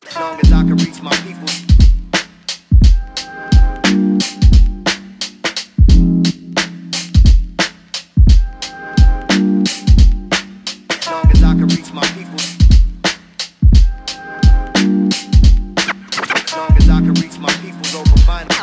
As long as I can reach my people. As long as I can reach my people. As long as I can reach my peoples over vinyl.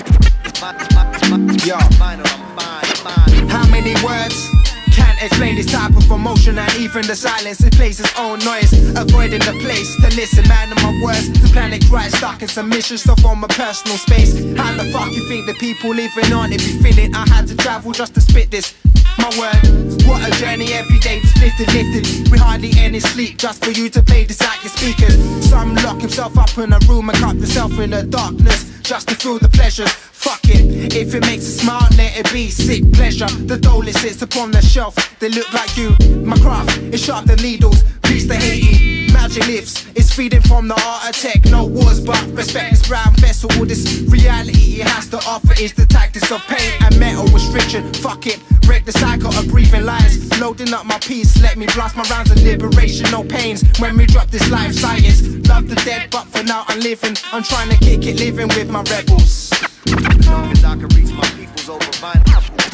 Yo. Vinyl, I'm fine. How many words can't explain this type of emotion? And even the silence, it plays its own noise. Avoiding the place to listen, man of my words. The planet right stuck in submission, stuff on my personal space. How the fuck you think the people living on it be feeling? I had to travel just to spit this. My word, what a journey every day, lifted. We hardly any sleep just for you to play this at your speakers. Some lock himself up in a room and cut himself in the darkness just to feel the pleasures. Fuck it, if it makes you smile, let it be sick pleasure. The dole it sits upon the shelf, they look like you. My craft is sharp the needles, peace to Haiti. Magic lives, it's feeding from the art of tech. No wars, but respect this brown vessel. All this reality it has to offer is the tactics of pain and metal restriction. Fuck it, break the cycle of breathing lies. Loading up my piece, let me blast my rounds of liberation. No pains when we drop this life science. Love the dead, but for now I'm living. I'm trying to kick it, living with my rebels. As long as I can reach my peoples over vinyl.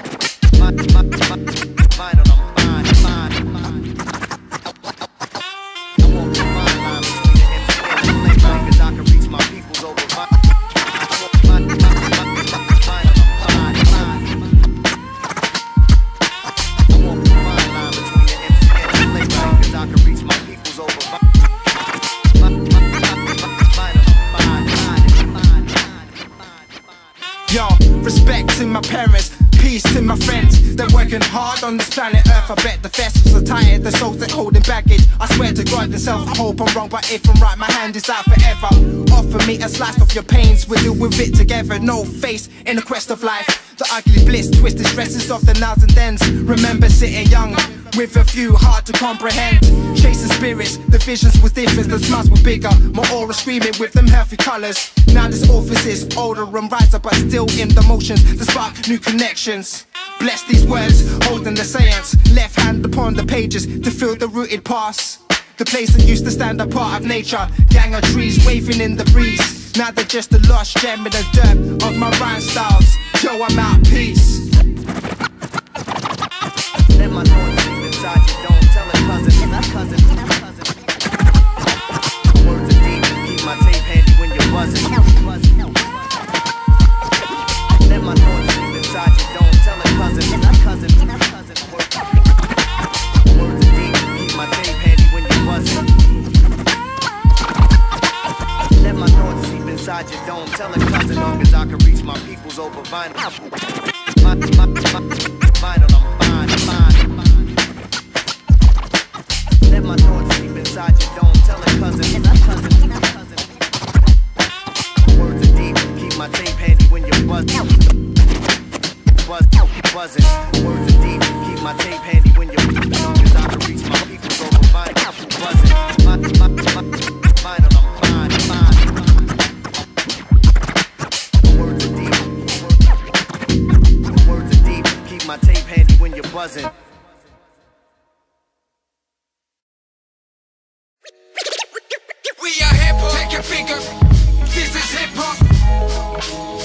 Vinyl, I'm fine. I walk the fine line between the MC and the play. As long as I can reach my peoples over vinyl. Vinyl, I'm fine. I walk the fine line between the MC and the play. As long as I can reach my peoples over vinyl. Yo, respect to my parents, peace to my friends. They're working hard on this planet Earth. I bet the vessels are tired, the souls that holding baggage. I swear to God and self, I hope I'm wrong, but if I'm right, my hand is out forever. Offer me a slice of your pains, we'll deal with it together. No face in the quest of life. The ugly bliss, twisted stresses of the nows and thens. Remember sitting young, with a few hard to comprehend. Chasing spirits, the visions was different, the smiles were bigger. My aura screaming with them healthy colours. Now this office is older and wiser, but still in the motions to spark new connections. Bless these words, holding the science. Left hand upon the pages to feel the rooted past. The place that used to stand a part of nature. Gang of trees waving in the breeze. Now they're just a lost gem in the dirt of my rhyme styles. Yo, I'm out, peace. Let my thoughts sleep inside you, don't tell it, cousin. Words are deep, keep my tape handy when you're buzzing. Let my thoughts sleep inside you, don't tell it, cousin. Words are deep, keep my tape handy when you're buzzing. Let my thoughts sleep inside you, don't tell it, cousin. As long as I can reach my peoples over vinyl. Vinyl, I'm fine. Let my thoughts sleep inside you, don't tell it, cousin. Words are deep, keep my tape handy when you're buzzing. Buzzing. Words are deep, keep my tape handy when you're buzzing. As long as I can reach my peoples over vinyl. Buzzing. Vinyl, I'm fine. Words are deep. Words are deep, keep my tape handy when you're buzzing. We are hip-hop, Tek and Figub. This is hip-hop.